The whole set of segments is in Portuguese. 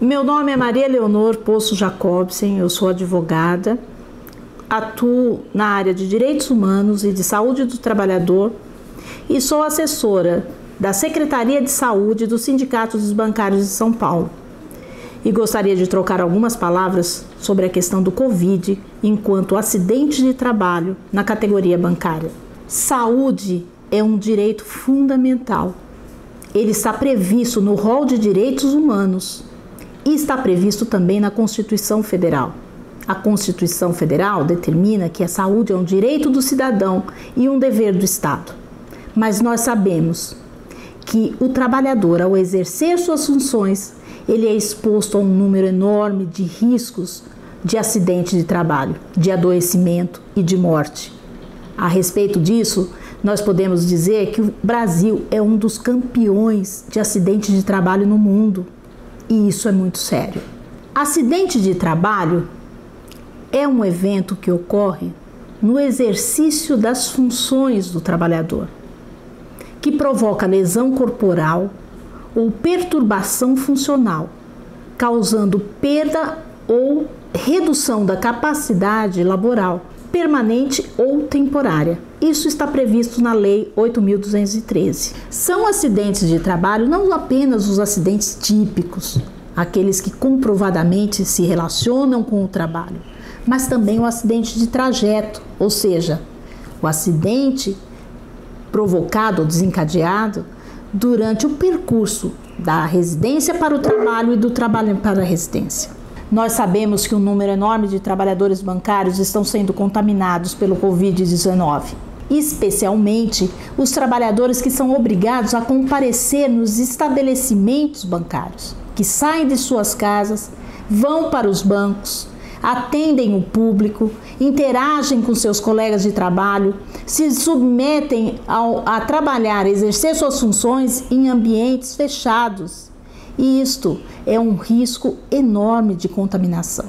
Meu nome é Maria Leonor Poço Jacobsen, eu sou advogada, atuo na área de Direitos Humanos e de Saúde do Trabalhador e sou assessora da Secretaria de Saúde do Sindicato dos Bancários de São Paulo. E gostaria de trocar algumas palavras sobre a questão do Covid enquanto acidente de trabalho na categoria bancária. Saúde é um direito fundamental. Ele está previsto no rol de direitos humanos e está previsto também na Constituição Federal. A Constituição Federal determina que a saúde é um direito do cidadão e um dever do Estado. Mas nós sabemos que o trabalhador, ao exercer suas funções, ele é exposto a um número enorme de riscos de acidente de trabalho, de adoecimento e de morte. A respeito disso, nós podemos dizer que o Brasil é um dos campeões de acidente de trabalho no mundo. E isso é muito sério. Acidente de trabalho é um evento que ocorre no exercício das funções do trabalhador, que provoca lesão corporal ou perturbação funcional, causando perda ou redução da capacidade laboral, permanente ou temporária. Isso está previsto na Lei 8.213. São acidentes de trabalho não apenas os acidentes típicos, aqueles que comprovadamente se relacionam com o trabalho, mas também o acidente de trajeto, ou seja, o acidente provocado ou desencadeado durante o percurso da residência para o trabalho e do trabalho para a residência. Nós sabemos que um número enorme de trabalhadores bancários estão sendo contaminados pelo Covid-19, especialmente os trabalhadores que são obrigados a comparecer nos estabelecimentos bancários, que saem de suas casas, vão para os bancos, atendem o público, interagem com seus colegas de trabalho, se submetem a trabalhar, exercer suas funções em ambientes fechados. E isto é um risco enorme de contaminação.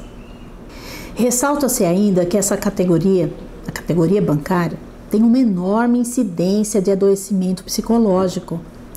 Ressalta-se ainda que essa categoria, a categoria bancária, tem uma enorme incidência de adoecimento psicológico.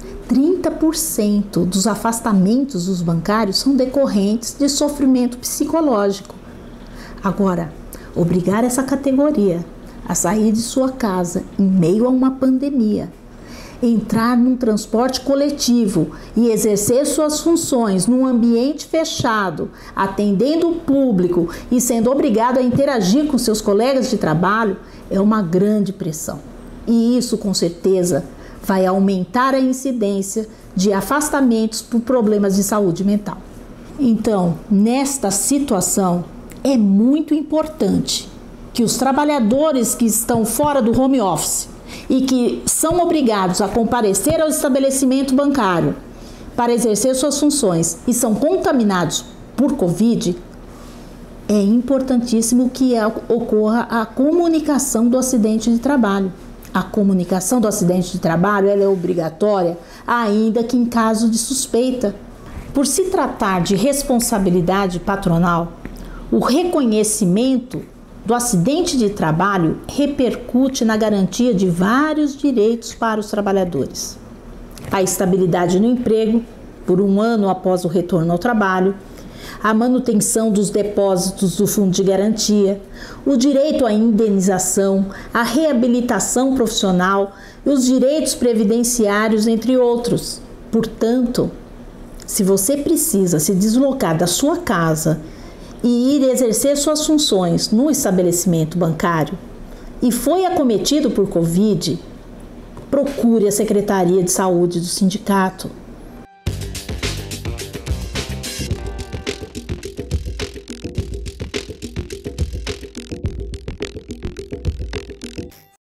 30% dos afastamentos dos bancários são decorrentes de sofrimento psicológico. Agora, obrigar essa categoria a sair de sua casa em meio a uma pandemia, entrar num transporte coletivo e exercer suas funções num ambiente fechado, atendendo o público e sendo obrigado a interagir com seus colegas de trabalho, é uma grande pressão. E isso, com certeza, vai aumentar a incidência de afastamentos por problemas de saúde mental. Então, nesta situação, é muito importante que os trabalhadores que estão fora do home office e que são obrigados a comparecer ao estabelecimento bancário para exercer suas funções e são contaminados por Covid, é importantíssimo que ocorra a comunicação do acidente de trabalho. A comunicação do acidente de trabalho ela é obrigatória, ainda que em caso de suspeita. Por se tratar de responsabilidade patronal, o reconhecimento do acidente de trabalho repercute na garantia de vários direitos para os trabalhadores. A estabilidade no emprego, por 1 ano após o retorno ao trabalho, a manutenção dos depósitos do fundo de garantia, o direito à indenização, a reabilitação profissional e os direitos previdenciários, entre outros. Portanto, se você precisa se deslocar da sua casa e ir exercer suas funções no estabelecimento bancário e foi acometido por Covid, procure a Secretaria de Saúde do sindicato.